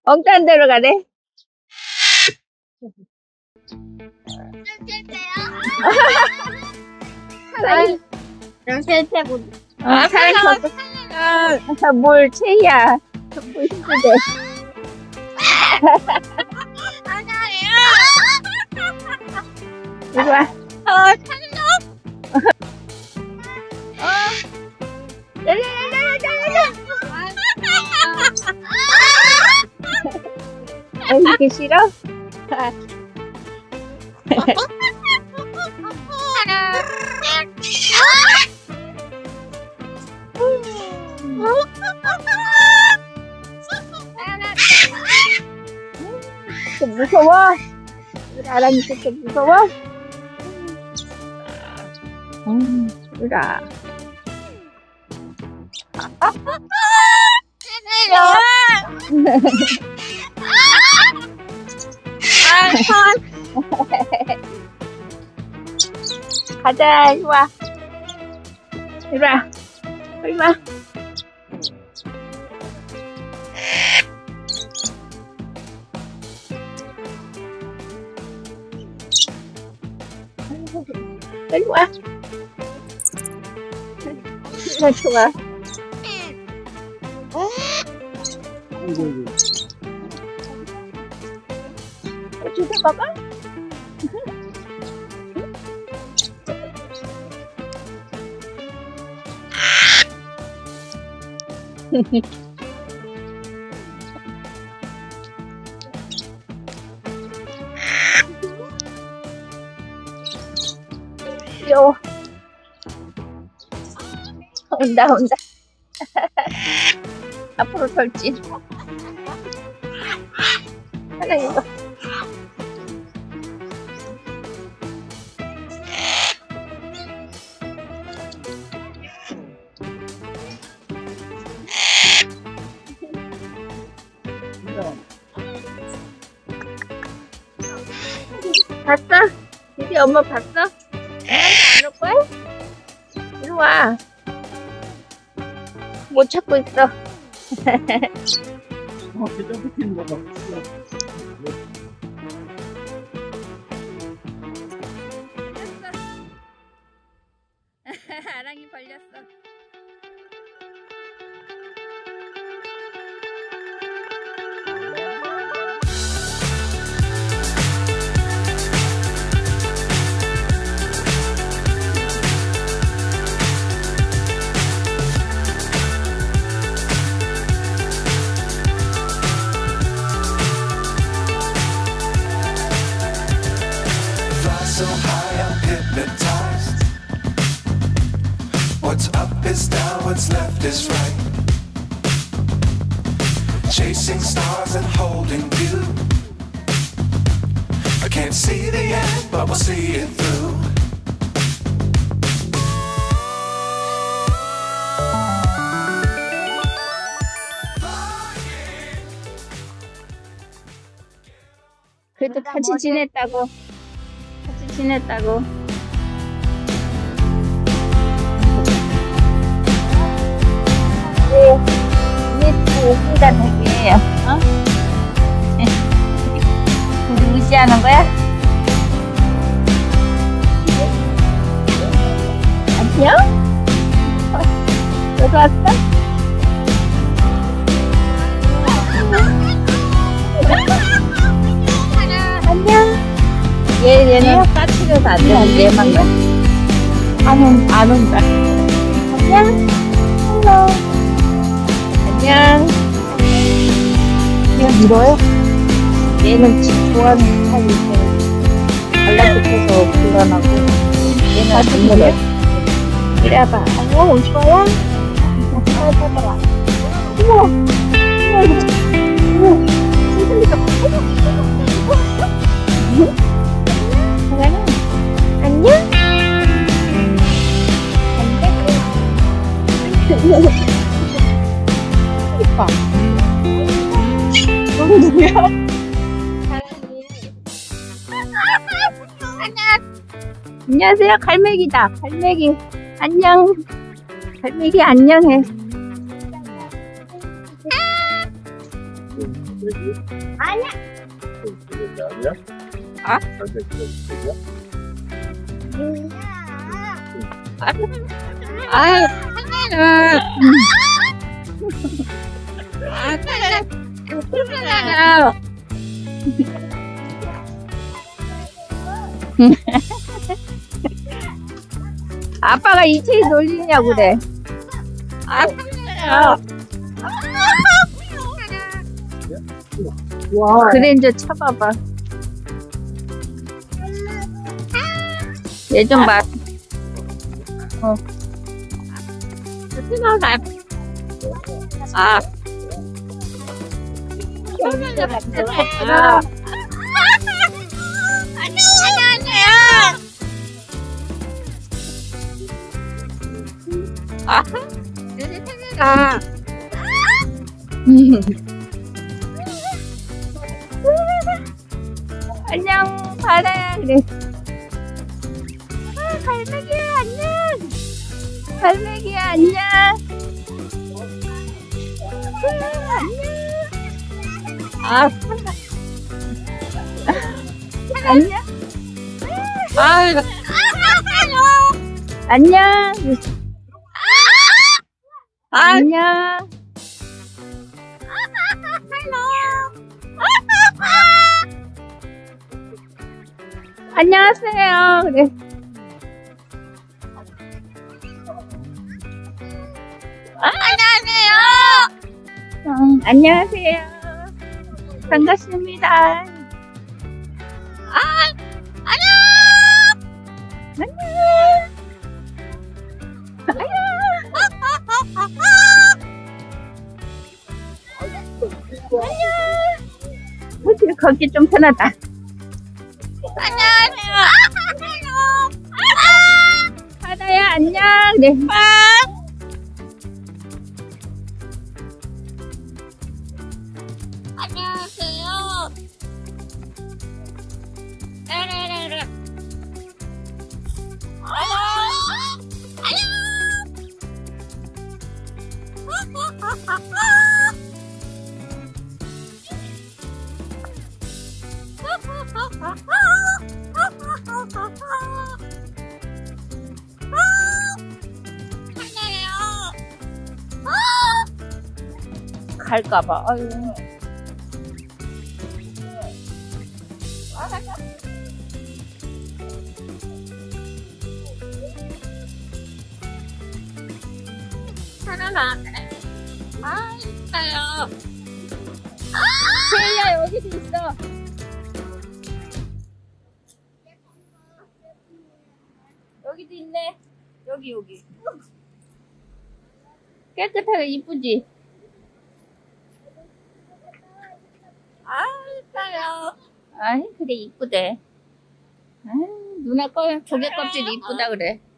엉뚱한 데로 가네. 사랑이. 연필책으로. 사랑이. 뭘 채야. 정말 힘들대. 이리 와. 이게 싫어? 좀 무서워? 우리 아랑이 좀 무서워? 우라. 가자, 이리 와. 이리 와. 이리 와. 이리 와. 좋아. 주세 봐봐. 귀여워. 온다. 앞으로 돌진. 하나 이거. 봤어? 드디어 엄마 봤어? 안 올 거야? 이리 와. 못 찾고 있어. 아랑이 벌렸어. So high, I'm hypnotized. What's up is down, what's left is right. Chasing stars and holding you. I can't see the end, but we'll see it through. 그래도 같이 지냈다고. 지냈다고. 우리가 되게 우리 의지하는 거야? 안녕? 너도 왔어? 안녕. 얘는 까칠해서 안 되는데 얘만 가. 안 온다. 안녕. 헬로. 안녕. 얘 밀어요? 얘는 좋아하는 스타일인데 달라붙어서 불안하고 얘는 안 밀어. 이리 와봐. 안녕, 올 거야? 잘 봐봐. 우와. 우와. 안녕? 이뻐. 너무 누구야? 안녕하세요. 갈매기다. 갈매기. 안녕. 갈매기 안녕해. 아니야. 아니야? 아? 잘생겼어. 아유, 하나는. 하나는. 아빠가 이체에 놀리냐고 그래. 와. 그래, 이제 쳐봐봐. 얘 좀 봐. 아. 안녕, 바다야, 그래. 갈매기야, 안녕. 갈매기야, 안녕. 안녕. 아이고. 안녕. 안녕. 안녕하세요. 그래. 안녕하세요. 반갑습니다. 안녕. 거기 좀 편하다. 바다야, 안녕. 네. 갈까봐. 아유. 하나나. 있어요. 세희야, 여기도 있어. 여기도 있네. 여기. 깨끗하게 이쁘지? 있어요. 아이, 그래, 이쁘대. 아이, 누나 조개 껍질 이쁘다 그래.